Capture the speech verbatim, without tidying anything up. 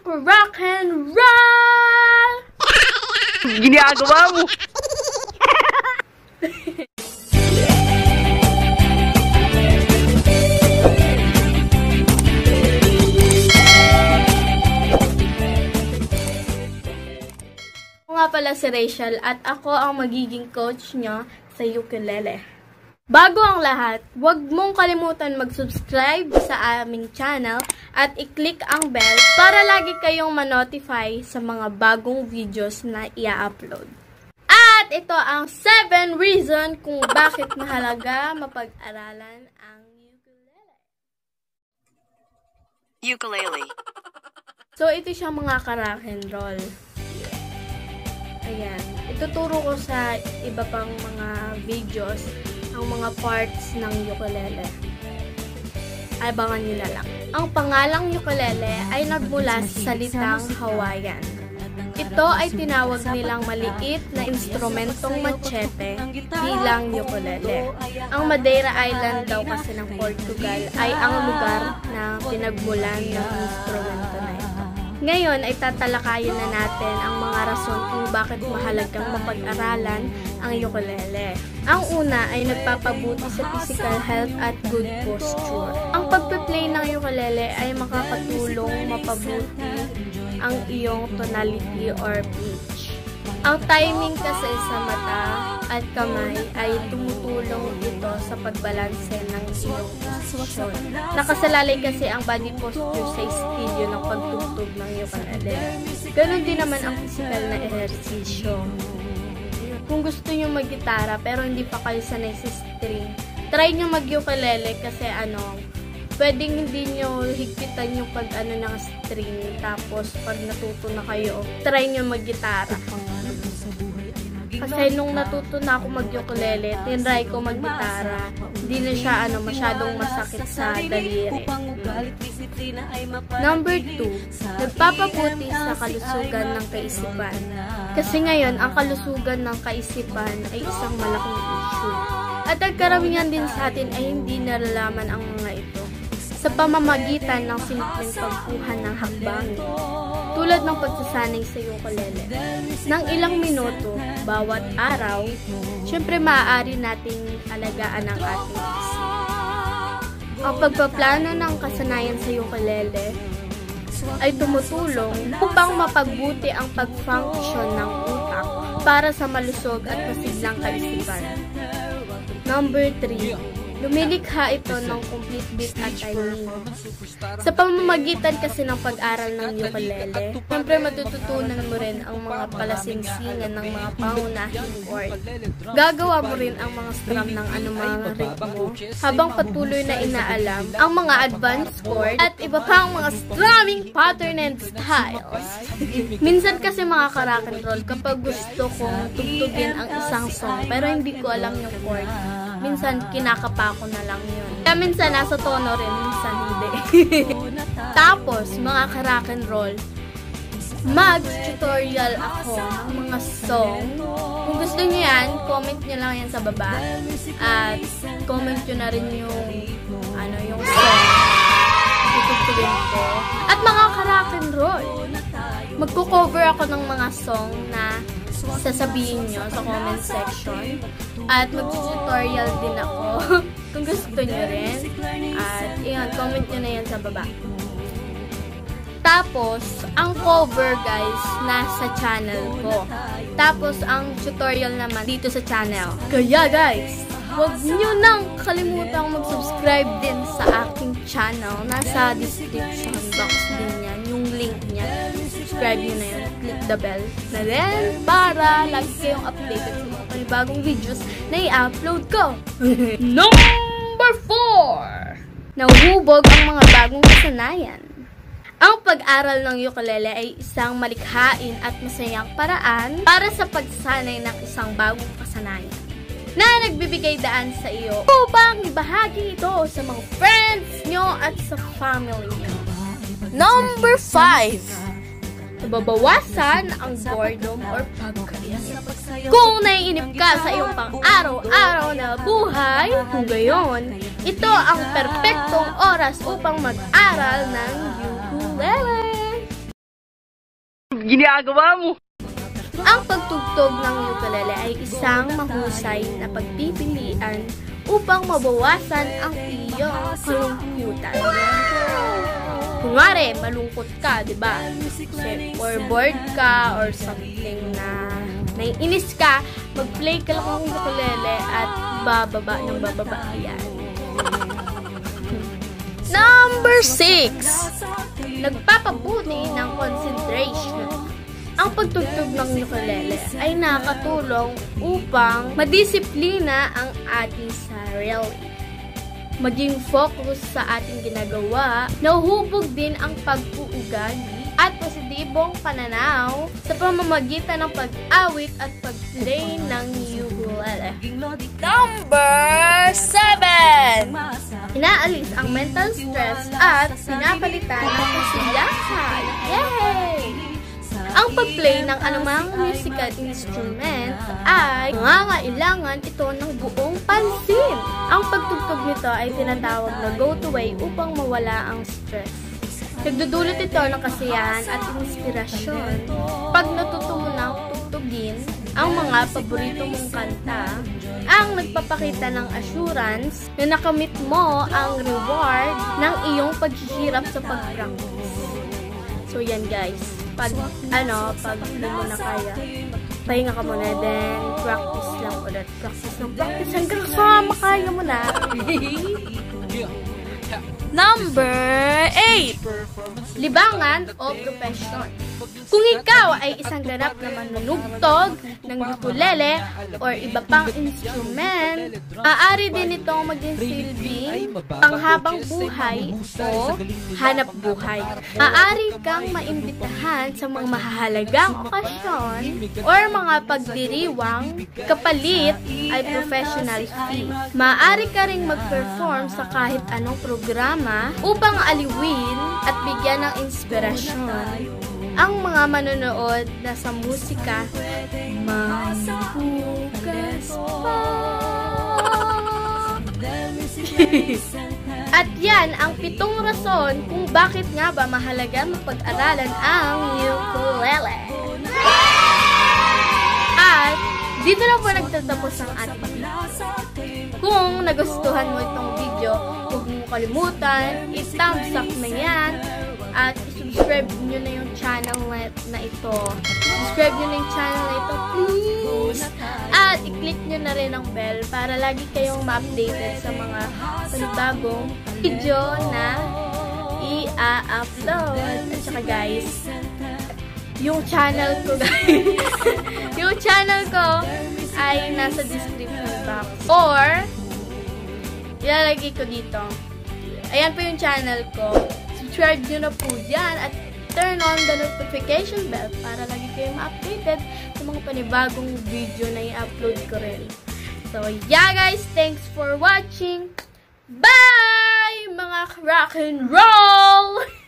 rock and roll! Ginagawa mo! Ako nga pala si Rachel at ako ang magiging coach nyo sa ukulele. Bago ang lahat, huwag mong kalimutan mag-subscribe sa aming channel at i-click ang bell para lagi kayong ma-notify sa mga bagong videos na i-upload. At ito ang seven reason kung bakit mahalaga mapag-aralan ang ukulele. Ukulele. So, ito siya mga ka-rock and roll. Ayan. Ituturo ko sa iba pang mga videos ang mga parts ng ukulele. Abangan nyo na lang. Ang pangalang ukulele ay nagmula sa salitang Hawaiian. Ito ay tinawag nilang maliit na instrumentong machete bilang ukulele. Ang Madeira Island daw kasi ng Portugal ay ang lugar na pinagmulan ng instrumento na ito. Ngayon ay tatalakayin na natin ang mga rason kung bakit mahalagang mapag-aralan ang ukulele. Ang una ay nagpapabuti sa physical health at good posture. Ang pagpe-play ng ukulele ay makakatulong mapabuti ang iyong tonality or pitch. Ang timing kasi sa mata at kamay ay tumutulong ito sa pagbalanse ng iyong posisyon. Nakasalalay kasi ang body posture sa estilo ng pagtugtog ng ukulele. Ganon din naman ang physical na ehersisyo. Kung gusto nyo mag-gitara pero hindi pa kayo sanay sa string, try nyo mag-ukulele kasi ano, pwedeng hindi nyo higpitan yung pag ano ng string, tapos pag natuto na kayo, try nyo mag-gitara. Kasi nung natuto na ako mag-ukulele, tinry ko mag-gitara, hindi na siya ano, masyadong masakit sa daliri. Number two, nagpapabuti sa kalusugan ng kaisipan. Kasi ngayon, ang kalusugan ng kaisipan ay isang malaking issue. At ang karamihan din sa atin ay hindi nalalaman ang mga ito sa pamamagitan ng simpleng pagkuha ng hakbang, tulad ng pagsasanay sa ukulele. Nang ilang minuto, bawat araw, syempre maaari nating alagaan ang ating isip. Ang pagpaplano ng kasanayan sa ukulele ay tumutulong upang mapagbuti ang pag-function ng utak para sa malusog at masiglang kaisipan. Number three. Lumilikha ito ng complete beat at timing. Sa pamamagitan kasi ng pag-aral ng ukulele, siyempre matututunan mo rin ang mga palasingsingan ng mga pangunahing chord. Gagawa mo rin ang mga strum ng anumang ritmo habang patuloy na inaalam ang mga advanced chord at iba pang mga strumming pattern and styles. Minsan kasi mga ka-rock and roll, kapag gusto kong tugtugin ang isang song pero hindi ko alam yung chord, minsan kinakapa ko na lang yun. Kaya minsan nasa tono rin, minsan hindi. Tapos, mga ka-rock and roll, mag-tutorial ako ng mga song. Kung gusto nyo yan, comment nyo lang yan sa baba. At comment nyo na rin yung, ano, yung song. Tutugtugin ko. At mga ka-rock and roll, magko-cover ako ng mga song na sasabihin nyo sa comment section. At mag-tutorial din ako kung gusto nyo rin. At yun, comment nyo na yan sa baba. Tapos, ang cover guys, nasa channel ko. Tapos, ang tutorial naman dito sa channel. Kaya guys, huwag nyo nang kalimutan mag-subscribe din sa aking channel. Nasa description box din yan, yung link niya. Subscribe nyo na yun. Click the bell na rin para lagi kayong updated sa mga panibagong videos na i-upload ko. Number four! Nahuhubog ang mga bagong kasanayan. Ang pag-aral ng ukulele ay isang malikhain at masayang paraan para sa pagsanay ng isang bagong kasanayan na nagbibigay daan sa iyo upang ibahagi ito sa mga friends nyo at sa family nyo. Number five! Nababawasan ang boredom or pagkalis. Kung naiinip ka sa iyong pang-araw-araw na buhay, kung gayon, ito ang perpektong oras upang mag-aral ng ukulele. ginagawa mo? Ang pagtugtog ng ukulele ay isang mahusay na pagpipilian upang mabawasan ang iyong kalungkutan. Kunwari, malungkot ka, di ba? Or bored ka, or something na naiinis ka, mag-play ka lang ng ukulele at bababa ng bababa yan. Number six. Nagpapabuti ng concentration. Ang pagtugtog ng ukulele ay nakatulong upang madisiplina ang ating sarili. Maging focus sa ating ginagawa, nahuhubog din ang pag-uugali at positibong pananaw sa pamamagitan ng pag-awit at pag-play ng ukulele. Number seven! Inaalis ang mental stress at pinapalitan ng kasiyahan. Yay! Ang pag-play ng anumang musical instrument ay nangangailangan ito ng buong pansin. Ang pagtugtog nito ay tinatawag na go-to way upang mawala ang stress. Nagdudulot ito ng kasiyahan at inspirasyon. Pag natuto mo nang tugtugin ang mga paborito mong kanta, ang nagpapakita ng assurance na nakamit mo ang reward ng iyong paghihirap sa pag-practice. So yan guys, pag ano, pag hindi mo na kaya, pahinga ka muna, then practice lang ulit. Practice lang, practice hanggang sa makaya mo na. Number eight. Libangan o profession. Kung ikaw ay isang ganap na manunugtog ng ukulele or iba pang instrument, maaari din itong maging silbing panghabang buhay o hanap buhay. Maaari kang maimbitahan sa mga mahahalagang okasyon or mga pagdiriwang, kapalit ay professional fee. Maaari ka ring mag-perform sa kahit anong programa upang aliwin at bigyan ng inspirasyon ang mga manonood na sa musika, mahugas pa. At yan ang pitong rason kung bakit nga ba mahalaga mapag-aralan ang ukulele. At dito na po nagtatapos ang ating video. Kung nagustuhan mo itong video, huwag mo kalimutan, i-thumbs up na yan, at i-subscribe nyo na yung channel na ito. Subscribe nyo na yung channel na ito, please! At i-click nyo na rin ang bell para lagi kayong ma-updated sa mga panibagong video na i-upload. At saka guys, yung channel ko guys, yung channel ko ay nasa description box. Or, ilalagay ko dito. Ayan po yung channel ko. Subscribe nyo na po dyan at turn on the notification bell para lagi kayo ma-updated sa mga panibagong video na i-upload ko rin. So, yeah guys, thanks for watching. Bye! Mga rock and roll!